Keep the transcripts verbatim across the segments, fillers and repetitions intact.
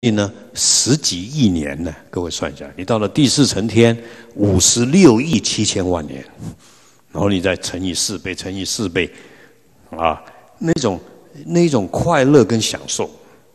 呢十几亿年呢，各位算一下，你到了第四层天，五十六亿七千万年，然后你再乘以四倍，乘以四倍，啊，那种那种快乐跟享受。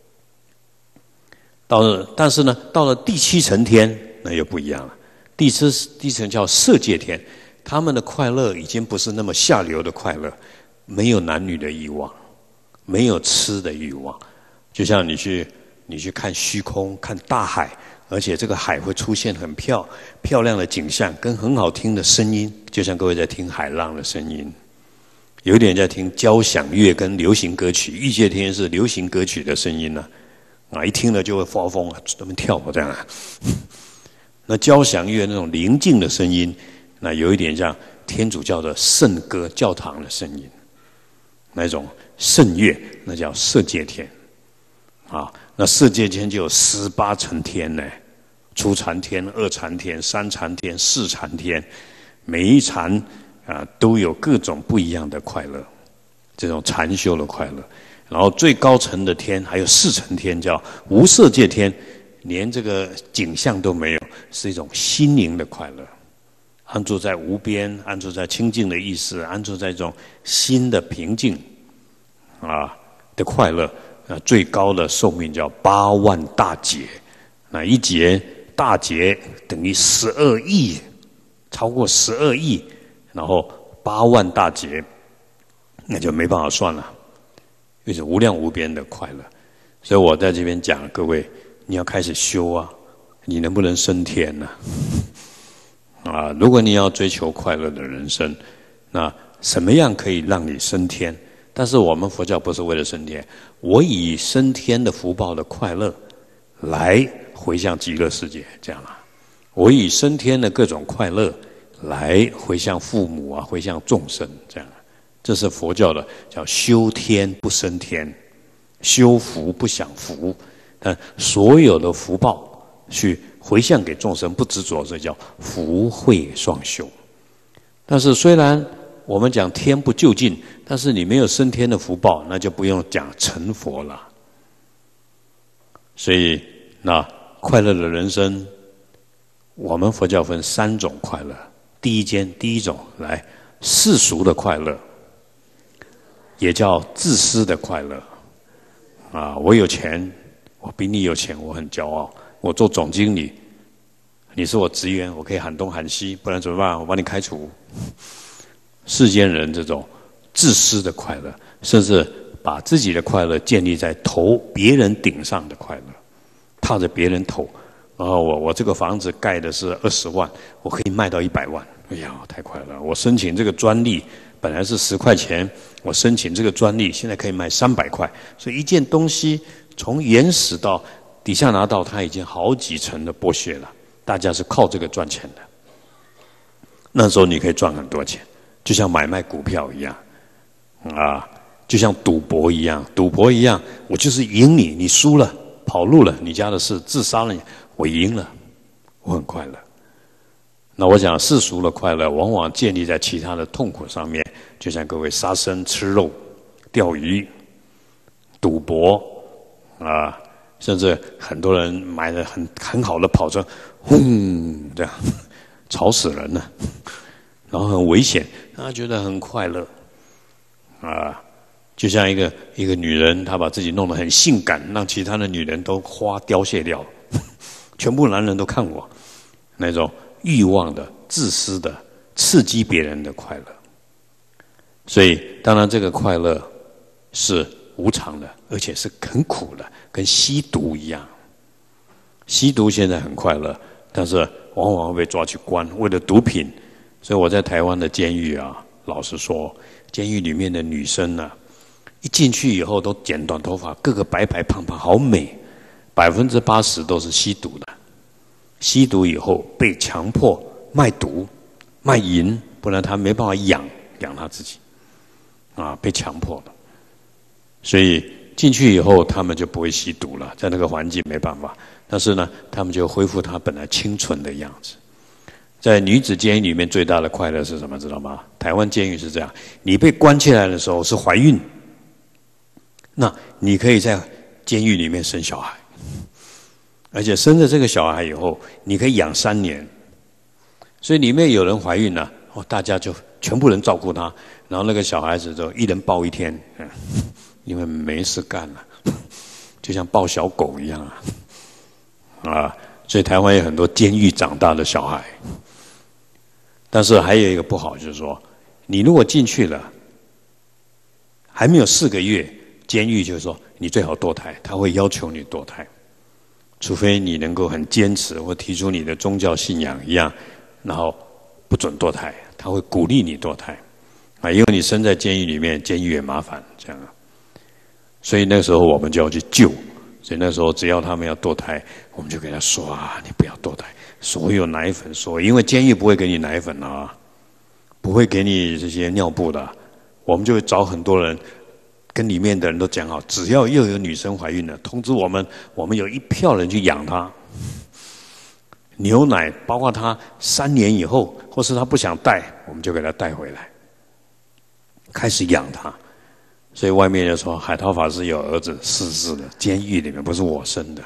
到了，但是呢，到了第七层天，那又不一样了。第七第七层叫色界天，他们的快乐已经不是那么下流的快乐，没有男女的欲望，没有吃的欲望，就像你去。你去看虚空，看大海，而且这个海会出现很漂漂亮的景象，跟很好听的声音，就像各位在听海浪的声音，有点在听交响乐跟流行歌曲。欲界天是流行歌曲的声音呢、啊，啊，一听了就会发疯，专门跳舞这样啊。那交响乐那种宁静的声音，那有一点像天主教的圣歌、教堂的声音，那种圣乐，那叫色界天，啊。那色界天就有十八层天呢，初禅天、二禅天、三禅天、四禅天，每一禅啊都有各种不一样的快乐，这种禅修的快乐。然后最高层的天还有四层天，叫无色界天，连这个景象都没有，是一种心灵的快乐，安住在无边，安住在清净的意识，安住在这种心的平静啊的快乐。啊，最高的寿命叫八万大劫，那一劫大劫等于十二亿，超过十二亿，然后八万大劫，那就没办法算了，因为是无量无边的快乐。所以我在这边讲，各位你要开始修啊，你能不能升天呢、啊？啊，如果你要追求快乐的人生，那什么样可以让你升天？但是我们佛教不是为了升天，我以升天的福报的快乐来回向极乐世界，这样啊。我以升天的各种快乐来回向父母啊，回向众生，这样。这是佛教的叫修天不升天，修福不享福。但所有的福报去回向给众生，不执着，这叫福慧双修。但是虽然我们讲天不究竟，但是你没有升天的福报，那就不用讲成佛了。所以，那快乐的人生，我们佛教分三种快乐。第一间，第一种来世俗的快乐，也叫自私的快乐。啊，我有钱，我比你有钱，我很骄傲。我做总经理，你是我职员，我可以喊东喊西，不然怎么办？我把你开除。世间人这种自私的快乐，甚至把自己的快乐建立在头别人顶上的快乐，踏着别人头。然后我我这个房子盖的是二十万，我可以卖到一百万，哎呀，太快乐！我申请这个专利本来是十块钱，我申请这个专利现在可以卖三百块。所以一件东西从原始到底下拿到，它已经好几层的剥削了。大家是靠这个赚钱的，那时候你可以赚很多钱。就像买卖股票一样，啊，就像赌博一样，赌博一样，我就是赢你，你输了，跑路了，你家的事，自杀了你，我赢了，我很快乐。那我讲世俗的快乐，往往建立在其他的痛苦上面，就像各位杀生、吃肉、钓鱼、赌博，啊，甚至很多人买了很很好的跑车，轰，这样吵死人了。然后很危险，他觉得很快乐，啊，就像一个一个女人，她把自己弄得很性感，让其他的女人都花凋谢掉，全部男人都看我，那种欲望的、自私的、刺激别人的快乐。所以，当然这个快乐是无常的，而且是很苦的，跟吸毒一样。吸毒现在很快乐，但是往往会被抓去关，为了毒品。所以我在台湾的监狱啊，老实说，监狱里面的女生呢、啊，一进去以后都剪短头发，个个白白胖胖，好美，百分之八十都是吸毒的。吸毒以后被强迫卖毒、卖淫，不然他没办法养养他自己，啊，被强迫的。所以进去以后，他们就不会吸毒了，在那个环境没办法。但是呢，他们就恢复他本来清纯的样子。在女子监狱里面最大的快乐是什么？知道吗？台湾监狱是这样：你被关起来的时候是怀孕，那你可以在监狱里面生小孩， 而且生了这个小孩以后，你可以养三年。所以里面有人怀孕了，哦，大家就全部人照顾她，然后那个小孩子就一人抱一天，嗯，因为没事干了，就像抱小狗一样啊，啊，所以台湾有很多监狱长大的小孩。但是还有一个不好，就是说，你如果进去了，还没有四个月，监狱就是说你最好堕胎，他会要求你堕胎，除非你能够很坚持或提出你的宗教信仰一样。然后不准堕胎，他会鼓励你堕胎，啊，因为你生在监狱里面，监狱也麻烦，这样啊。所以那时候我们就要去救，所以那时候只要他们要堕胎，我们就给他说啊，你不要堕胎，所有奶粉，所有，因为监狱不会给你奶粉啊，不会给你这些尿布的，我们就会找很多人，跟里面的人都讲好，只要又有女生怀孕了，通知我们，我们有一票人去养她。牛奶，包括他三年以后，或是他不想带，我们就给他带回来，开始养他。所以外面就说海涛法师有儿子逝世了，监狱里面不是我生的，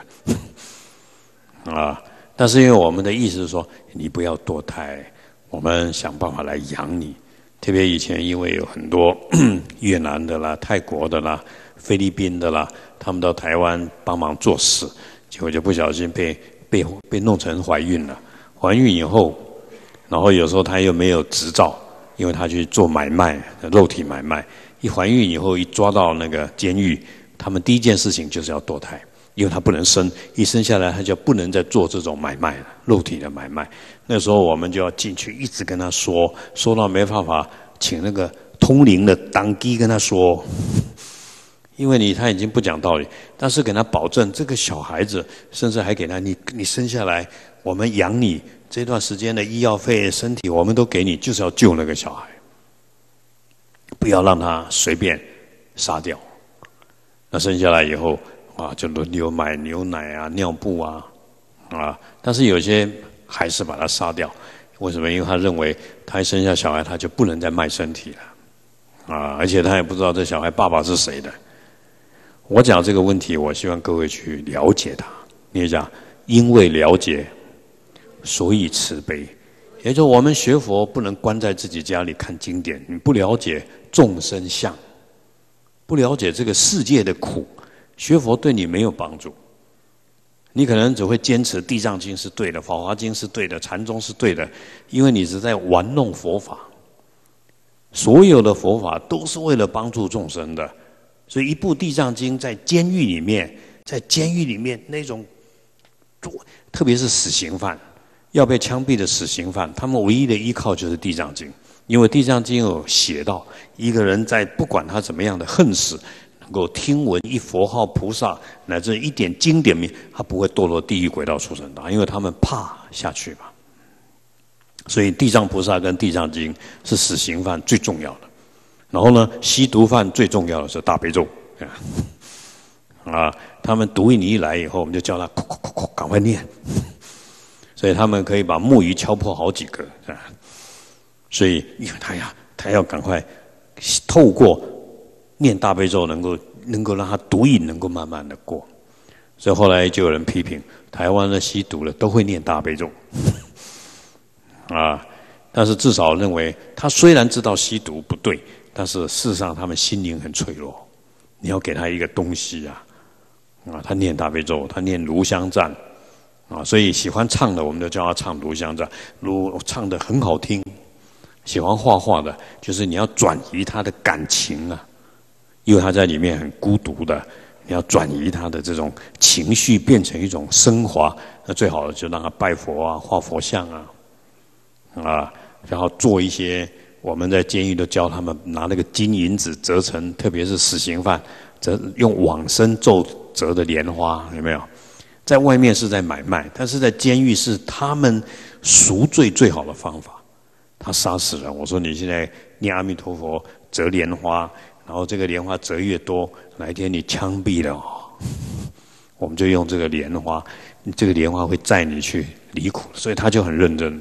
啊！但是因为我们的意思是说，你不要堕胎，我们想办法来养你。特别以前因为有很多越南的啦、泰国的啦、菲律宾的啦，他们到台湾帮忙做事，结果就不小心被。被被弄成怀孕了，怀孕以后，然后有时候她又没有执照，因为她去做买卖，肉体买卖。一怀孕以后，一抓到那个监狱，他们第一件事情就是要堕胎，因为她不能生，一生下来她就不能再做这种买卖了，肉体的买卖。那时候我们就要进去，一直跟她说，说到没办法，请那个通灵的当机跟她说。因为你他已经不讲道理，但是给他保证这个小孩子，甚至还给他你你生下来，我们养你这段时间的医药费、身体我们都给你，就是要救那个小孩，不要让他随便杀掉。那生下来以后啊，就轮流买牛奶啊、尿布啊啊，但是有些还是把他杀掉。为什么？因为他认为他一生下小孩，他就不能再卖身体了啊，而且他也不知道这小孩爸爸是谁的。我讲这个问题，我希望各位去了解它。你讲，因为了解，所以慈悲。也就是我们学佛不能关在自己家里看经典，你不了解众生相，不了解这个世界的苦，学佛对你没有帮助。你可能只会坚持《地藏经》是对的，《法华经》是对的，禅宗是对的，因为你是在玩弄佛法。所有的佛法都是为了帮助众生的。所以一部《地藏经》在监狱里面，在监狱里面那种，特别是死刑犯，要被枪毙的死刑犯，他们唯一的依靠就是《地藏经》，因为《地藏经》有写到，一个人在不管他怎么样的恨死，能够听闻一佛号菩萨，乃至一点经典名，他不会堕落地狱鬼道畜生道，因为他们怕下去嘛。所以地藏菩萨跟《地藏经》是死刑犯最重要的。然后呢，吸毒犯最重要的是大悲咒，啊，他们毒瘾一来以后，我们就叫他快快快快赶快念，所以他们可以把木鱼敲破好几个，啊，所以因为他呀，他要赶快透过念大悲咒，能够能够让他毒瘾能够慢慢的过，所以后来就有人批评台湾的吸毒的都会念大悲咒，啊，但是至少认为他虽然知道吸毒不对。但是事实上，他们心灵很脆弱。你要给他一个东西啊，啊，他念大悲咒，他念炉香赞，啊，所以喜欢唱的，我们就叫他唱炉香赞，炉唱得很好听。喜欢画画的，就是你要转移他的感情啊，因为他在里面很孤独的，你要转移他的这种情绪，变成一种升华。那最好的就让他拜佛啊，画佛像啊，啊，然后做一些。我们在监狱都教他们拿那个金银纸折成，特别是死刑犯，折用往生咒折的莲花，有没有？在外面是在买卖，但是在监狱是他们赎罪最好的方法。他杀死人，我说你现在念阿弥陀佛折莲花，然后这个莲花折越多，哪一天你枪毙了，我们就用这个莲花，这个莲花会载你去离苦，所以他就很认真。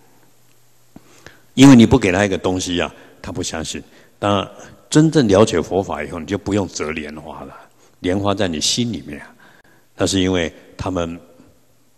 因为你不给他一个东西啊，他不相信。当然，真正了解佛法以后，你就不用折莲花了，莲花在你心里面。那是因为他们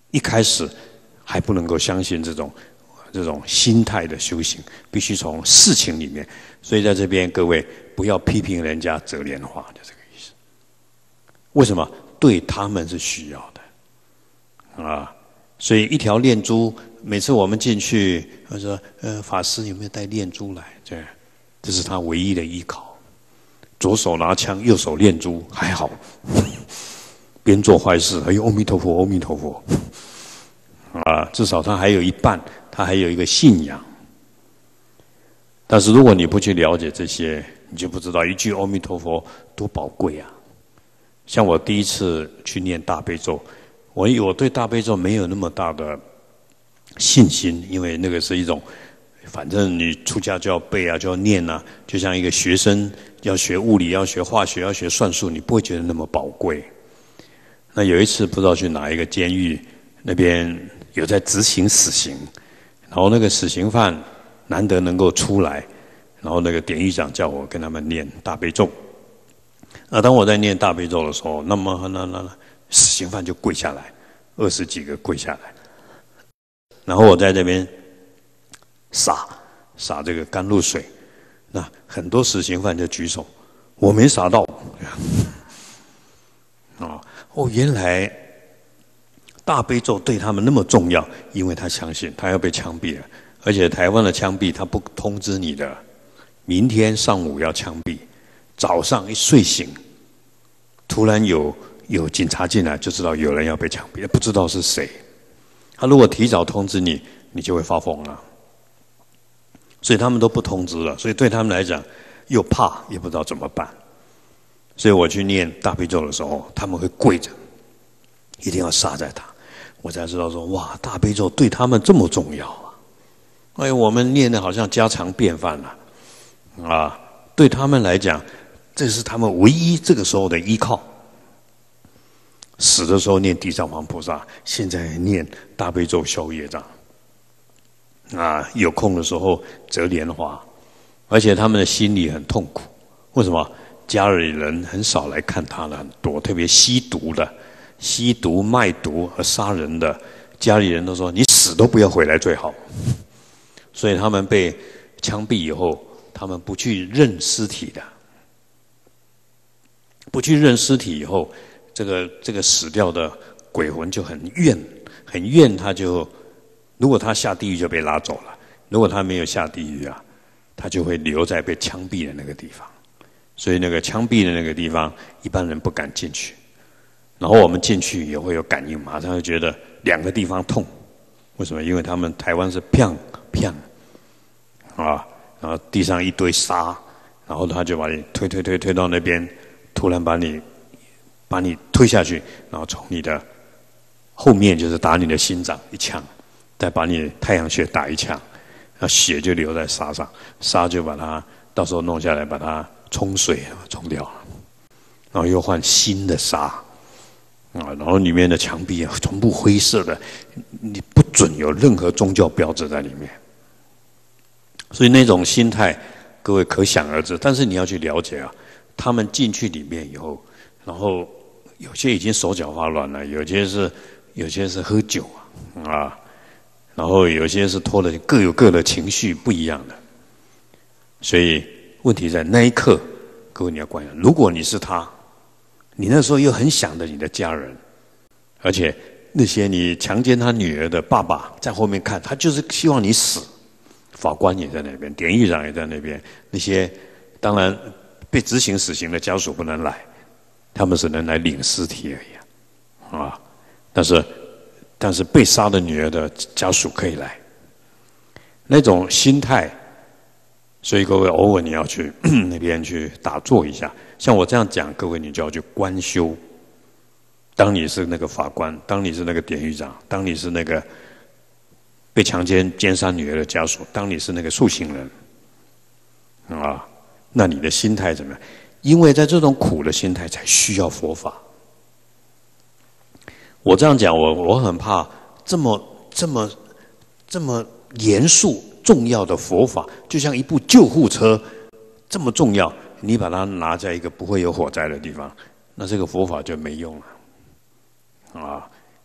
一开始还不能够相信这种这种心态的修行，必须从事情里面。所以在这边各位不要批评人家折莲花，就这个意思。为什么？对他们是需要的啊。所以一条念珠，每次我们进去，他说：“呃，法师有没有带念珠来？”这这是他唯一的依靠。左手拿枪，右手念珠，还好。边做坏事，哎呦，阿弥陀佛，阿弥陀佛。啊，至少他还有一半，他还有一个信仰。但是如果你不去了解这些，你就不知道一句阿弥陀佛多宝贵啊！像我第一次去念大悲咒，我我对大悲咒没有那么大的信心，因为那个是一种，反正你出家就要背啊，就要念啊，就像一个学生要学物理、要学化学、要学算术，你不会觉得那么宝贵。那有一次不知道去哪一个监狱，那边有在执行死刑，然后那个死刑犯难得能够出来，然后那个典狱长叫我跟他们念大悲咒。那当我在念大悲咒的时候，那么那那那死刑犯就跪下来，二十几个跪下来，然后我在这边洒洒这个甘露水，那很多死刑犯就举手，我没洒到。啊哦，原来大悲咒对他们那么重要，因为他相信他要被枪毙了，而且台湾的枪毙他不通知你的，明天上午要枪毙，早上一睡醒，突然有有警察进来，就知道有人要被枪毙，不知道是谁。他如果提早通知你，你就会发疯了。所以他们都不通知了，所以对他们来讲又怕也不知道怎么办。所以我去念大悲咒的时候，他们会跪着，一定要杀在他，我才知道说哇，大悲咒对他们这么重要啊！哎，我们念的好像家常便饭了，啊，对他们来讲，这是他们唯一这个时候的依靠。死的时候念地藏王菩萨，现在念大悲咒消业障，啊，有空的时候折莲花，而且他们的心里很痛苦，为什么？家里人很少来看他了，很多，特别吸毒的、吸毒、卖毒和杀人的，家里人都说你死都不要回来最好。所以他们被枪毙以后，他们不去认尸体的，不去认尸体以后，这个这个死掉的鬼魂就很怨，很怨，他就如果他下地狱就被拉走了，如果他没有下地狱啊，他就会留在被枪毙的那个地方。所以那个枪毙的那个地方，一般人不敢进去。然后我们进去也会有感应，马上就觉得两个地方痛。为什么？因为他们台湾是砰砰啊，然后地上一堆沙，然后他就把你推推推推到那边，突然把你把你推下去，然后从你的后面就是打你的心脏一枪，再把你太阳穴打一枪，那血就流在沙上，沙就把它到时候弄下来，把它冲水冲掉了，然后又换新的沙啊，然后里面的墙壁啊全部灰色的，你不准有任何宗教标志在里面。所以那种心态，各位可想而知。但是你要去了解啊，他们进去里面以后，然后有些已经手脚发软了，有些是有些是喝酒啊啊，然后有些是拖了，各有各的情绪不一样的，所以。问题在那一刻，各位你要观察，如果你是他，你那时候又很想着你的家人，而且那些你强奸他女儿的爸爸在后面看，他就是希望你死，法官也在那边，典狱长也在那边，那些当然被执行死刑的家属不能来，他们只能来领尸体而已啊，但是但是被杀的女儿的家属可以来，那种心态。所以各位偶尔你要去那边去打坐一下，像我这样讲，各位你就要去观修。当你是那个法官，当你是那个典狱长，当你是那个被强奸奸杀女儿的家属，当你是那个受刑人，啊，那你的心态怎么样？因为在这种苦的心态才需要佛法。我这样讲，我我很怕这么这么这么严肃。重要的佛法就像一部救护车这么重要，你把它拿在一个不会有火灾的地方，那这个佛法就没用了啊！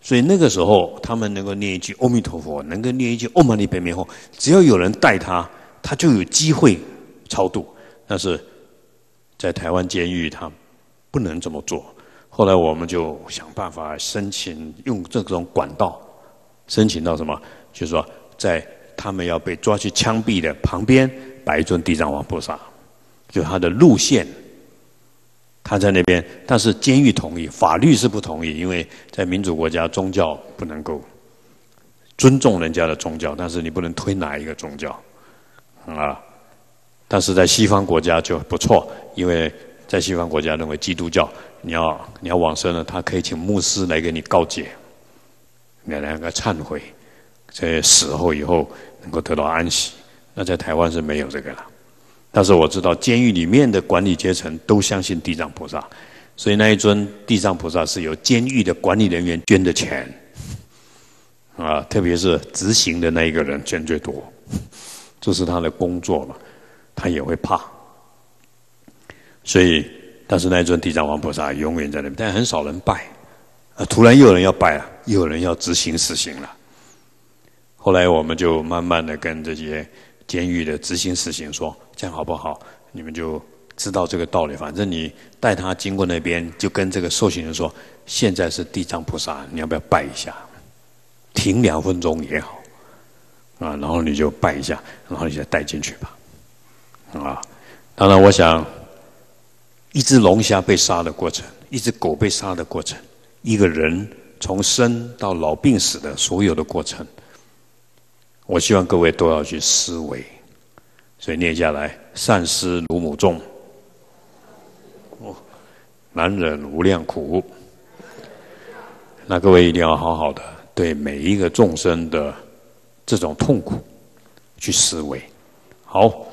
所以那个时候，他们能够念一句阿弥陀佛，能够念一句唵嘛呢叭咪吽，只要有人带他，他就有机会超度。但是在台湾监狱，他不能这么做。后来我们就想办法申请，用这种管道申请到什么？就是说，在他们要被抓去枪毙的旁边摆一尊地藏王菩萨，就他的路线。他在那边，但是监狱同意，法律是不同意，因为在民主国家，宗教不能够尊重人家的宗教，但是你不能推哪一个宗教，啊。但是在西方国家就不错，因为在西方国家认为基督教，你要你要往生了，他可以请牧师来给你告解，你两个忏悔，在死后以后能够得到安息。那在台湾是没有这个了。但是我知道监狱里面的管理阶层都相信地藏菩萨，所以那一尊地藏菩萨是由监狱的管理人员捐的钱，啊，特别是执行的那一个人捐最多，这是他的工作嘛，他也会怕。所以，但是那一尊地藏王菩萨永远在那边，但很少人拜，啊，突然又有人要拜了，又有人要执行死刑了。后来我们就慢慢的跟这些监狱的执行死刑说，这样好不好？你们就知道这个道理。反正你带他经过那边，就跟这个受刑人说，现在是地藏菩萨，你要不要拜一下？停两分钟也好，啊，然后你就拜一下，然后你再带进去吧，啊。当然，我想，一只龙虾被杀的过程，一只狗被杀的过程，一个人从生到老病死的所有的过程。我希望各位都要去思维，所以念下来：善思如母众，哦，难忍无量苦。那各位一定要好好的对每一个众生的这种痛苦去思维。好。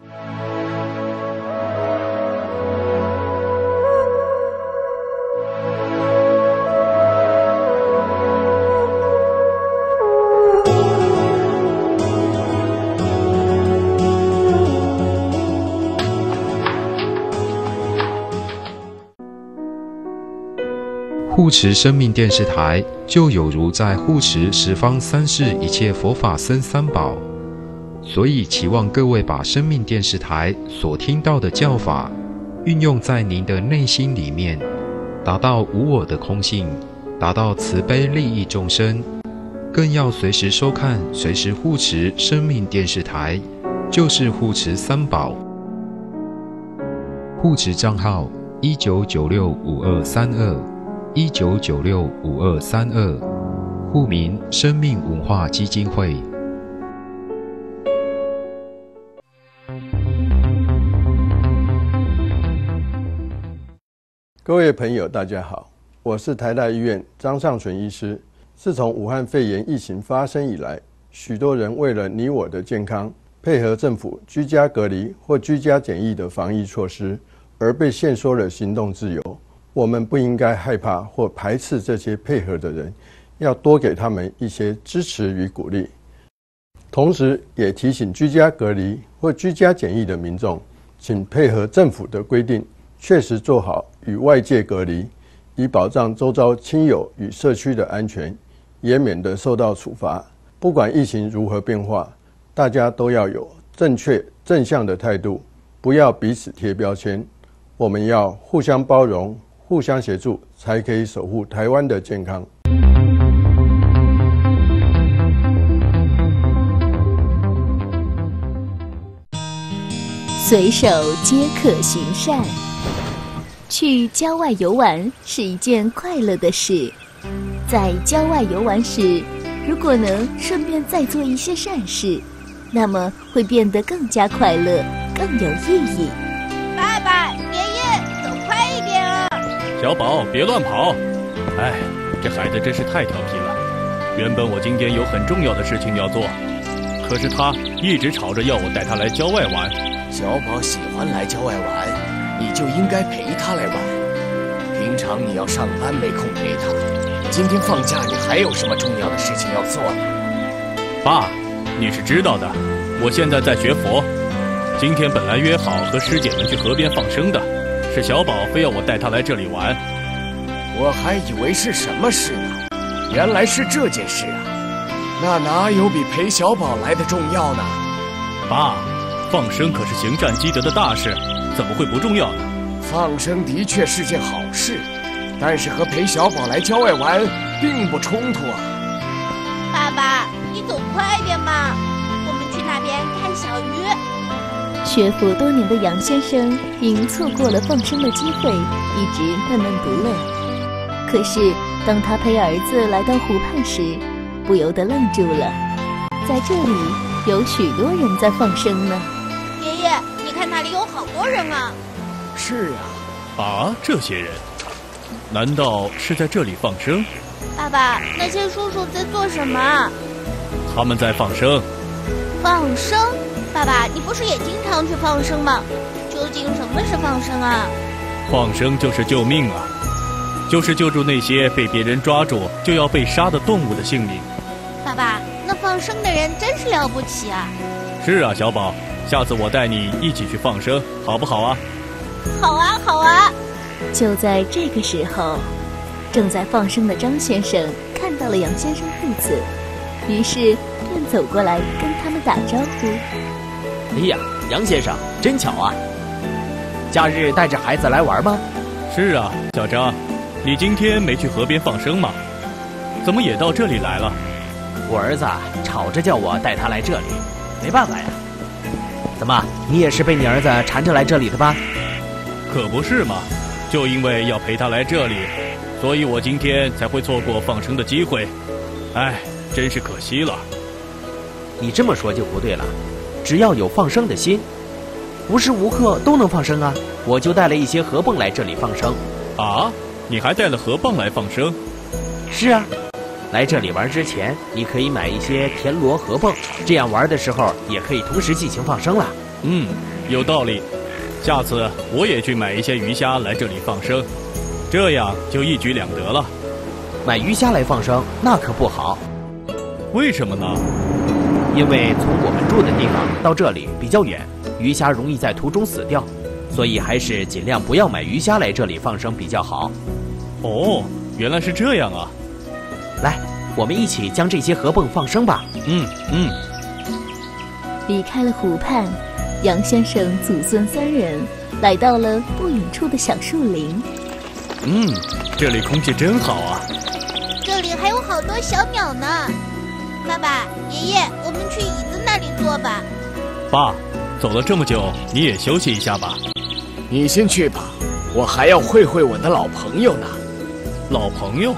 护持生命电视台，就有如在护持十方三世一切佛法僧三宝，所以期望各位把生命电视台所听到的教法，运用在您的内心里面，达到无我的空性，达到慈悲利益众生，更要随时收看、随时护持生命电视台，就是护持三宝。护持账号：一九九六五二三二。一九九六五二三二，户名生命文化基金会。 各位朋友，大家好，我是台大医院张尚存医师。自从武汉肺炎疫情发生以来，许多人为了你我的健康，配合政府居家隔离或居家检疫的防疫措施，而被限缩了行动自由。我们不应该害怕或排斥这些配合的人，要多给他们一些支持与鼓励。同时也提醒居家隔离或居家检疫的民众，请配合政府的规定，确实做好与外界隔离，以保障周遭亲友与社区的安全，也免得受到处罚。不管疫情如何变化，大家都要有正确正向的态度，不要彼此贴标签。我们要互相包容，互相协助，才可以守护台湾的健康。 随手皆可行善，去郊外游玩是一件快乐的事。在郊外游玩时，如果能顺便再做一些善事，那么会变得更加快乐，更有意义。 爸爸，爷爷，走快一点啊！ 小宝，别乱跑！哎，这孩子真是太调皮了。原本我今天有很重要的事情要做，可是他一直吵着要我带他来郊外玩。 小宝喜欢来郊外玩，你就应该陪他来玩。平常你要上班没空陪他，今天放假你还有什么重要的事情要做呢？ 爸，你是知道的，我现在在学佛。今天本来约好和师姐们去河边放生的，是小宝非要我带他来这里玩。 我还以为是什么事呢， 原来是这件事啊！那哪有比陪小宝来的重要呢？ 爸，放生可是行善积德的大事，怎么会不重要呢？ 放生的确是件好事，但是和陪小宝来郊外玩并不冲突啊。 爸爸，你走快点嘛，我们去那边看小鱼。 学佛多年的杨先生因错过了放生的机会，一直闷闷不乐。可是当他陪儿子来到湖畔时，不由得愣住了。在这里有许多人在放生呢。 爷爷，你看那里有好多人啊。 是啊。 啊，这些人，难道是在这里放生？ 爸爸，那些叔叔在做什么？ 他们在放生。 放生？爸爸，你不是也经常去放生吗？究竟什么是放生啊？ 放生就是救命啊，就是救助那些被别人抓住就要被杀的动物的性命。 爸爸，那放生的人真是了不起啊！ 是啊，小宝，下次我带你一起去放生，好不好啊？ 好啊，好啊！ 就在这个时候，正在放生的张先生看到了杨先生父子，于是便走过来跟他们打招呼。 哎呀，杨先生，真巧啊！假日带着孩子来玩吗？ 是啊，小张，你今天没去河边放生吗？怎么也到这里来了？ 我儿子吵着叫我带他来这里，没办法呀。怎么，你也是被你儿子缠着来这里的吧？ 可不是嘛，就因为要陪他来这里，所以我今天才会错过放生的机会。哎，真是可惜了。 你这么说就不对了，只要有放生的心，无时无刻都能放生啊。我就带了一些河蚌来这里放生。 啊，你还带了河蚌来放生？ 是啊，来这里玩之前，你可以买一些田螺、河蚌，这样玩的时候也可以同时进行放生了。 嗯，有道理。下次我也去买一些鱼虾来这里放生，这样就一举两得了。 买鱼虾来放生那可不好。 为什么呢？ 因为从我们住的地方到这里比较远，鱼虾容易在途中死掉，所以还是尽量不要买鱼虾来这里放生比较好。 哦，原来是这样啊！ 来，我们一起将这些河蚌放生吧。 嗯嗯。 离开了湖畔，杨先生祖孙三人来到了不远处的小树林。 嗯，这里空气真好啊！ 这里还有好多小鸟呢。爸爸、爷爷，我们去椅子那里坐吧。 爸，走了这么久，你也休息一下吧。 你先去吧，我还要会会我的老朋友呢。 老朋友？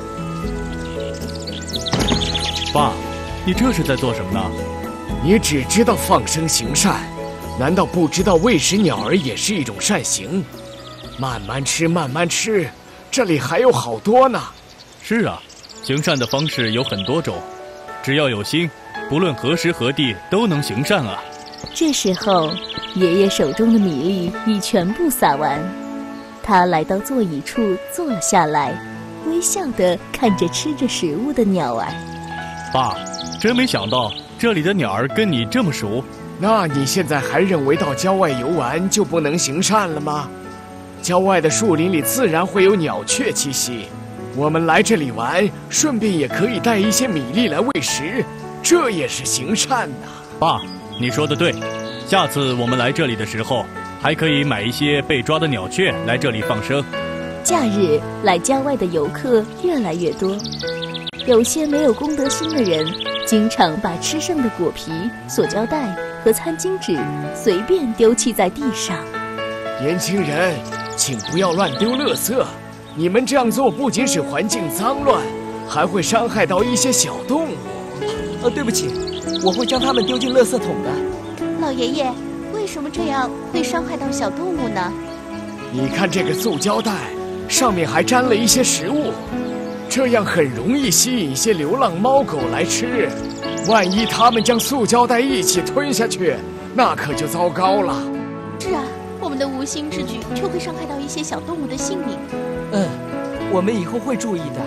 爸，你这是在做什么呢？ 你只知道放生行善，难道不知道喂食鸟儿也是一种善行？慢慢吃，慢慢吃，这里还有好多呢。 是啊，行善的方式有很多种，只要有心，不论何时何地都能行善啊。 这时候，爷爷手中的米粒已全部撒完，他来到座椅处坐了下来，微笑地看着吃着食物的鸟儿。 爸，真没想到这里的鸟儿跟你这么熟。 那你现在还认为到郊外游玩就不能行善了吗？郊外的树林里自然会有鸟雀栖息，我们来这里玩，顺便也可以带一些米粒来喂食，这也是行善呐。 爸，你说的对，下次我们来这里的时候，还可以买一些被抓的鸟雀来这里放生。 假日来郊外的游客越来越多，有些没有公德心的人，经常把吃剩的果皮、塑胶袋和餐巾纸随便丢弃在地上。 年轻人，请不要乱丢垃圾，你们这样做不仅使环境脏乱，还会伤害到一些小动物。 呃，对不起，我会将它们丢进垃圾桶的。 老爷爷，为什么这样会伤害到小动物呢？ 你看这个塑胶袋，上面还沾了一些食物，这样很容易吸引一些流浪猫狗来吃。万一它们将塑胶袋一起吞下去，那可就糟糕了。 是啊，我们的无心之举却会伤害到一些小动物的性命。 嗯，我们以后会注意的。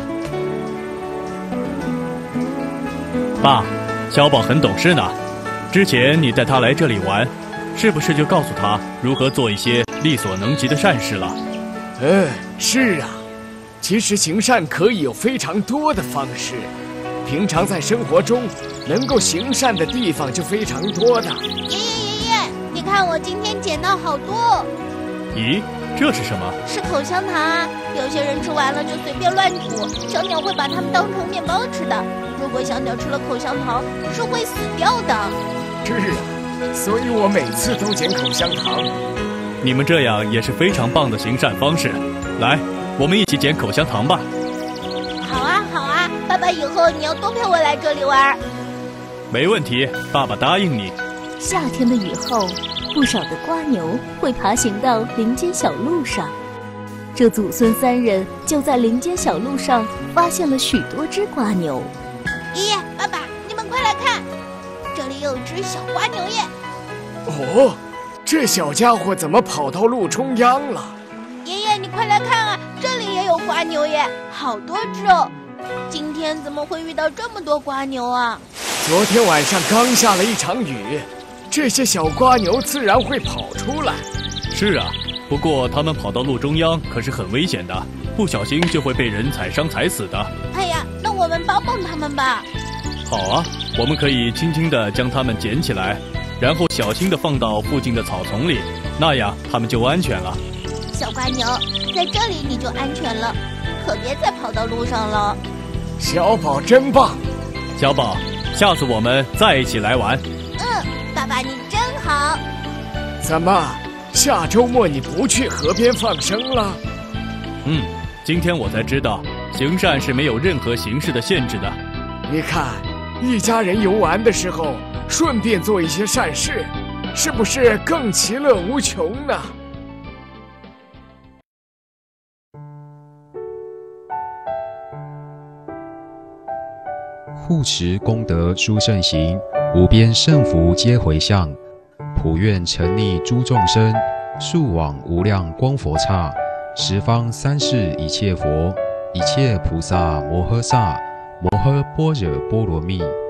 爸，小宝很懂事呢。之前你带他来这里玩，是不是就告诉他如何做一些力所能及的善事了？ 嗯，是啊。 其实行善可以有非常多的方式，平常在生活中能够行善的地方就非常多的。 爷爷爷爷，你看我今天捡到好多。 咦，这是什么？ 是口香糖啊！有些人吃完了就随便乱吐，小鸟会把它们当成面包吃的。如果小鸟吃了口香糖，是会死掉的。 是啊，所以我每次都捡口香糖。 你们这样也是非常棒的行善方式。来，我们一起捡口香糖吧。 好啊好啊，爸爸以后你要多陪我来这里玩。 没问题，爸爸答应你。 夏天的雨后，不少的瓜牛会爬行到林间小路上。这祖孙三人就在林间小路上发现了许多只瓜牛。 爷爷爸爸，你们快来看，这里有只小瓜牛耶！ 哦，这小家伙怎么跑到路中央了？ 爷爷你快来看啊，这里也有瓜牛耶，好多只哦。今天怎么会遇到这么多瓜牛啊？ 昨天晚上刚下了一场雨，这些小瓜牛自然会跑出来。 是啊，不过它们跑到路中央可是很危险的，不小心就会被人踩伤踩死的。 哎呀，那我们帮帮他们吧。 好啊，我们可以轻轻地将它们捡起来，然后小心地放到附近的草丛里，那样它们就安全了。 小瓜牛，在这里你就安全了，可别再跑到路上了。 小宝真棒， 小宝，下次我们再一起来玩。 嗯，爸爸你真好。 怎么，下周末你不去河边放生了？ 嗯，今天我才知道，行善是没有任何形式的限制的。 你看，一家人游玩的时候，顺便做一些善事，是不是更其乐无穷呢？ 护持功德殊胜行，无边胜福皆回向。普愿沉溺诸众生，速往无量光佛刹。十方三世一切佛，一切菩萨摩诃萨，摩诃般若波罗蜜。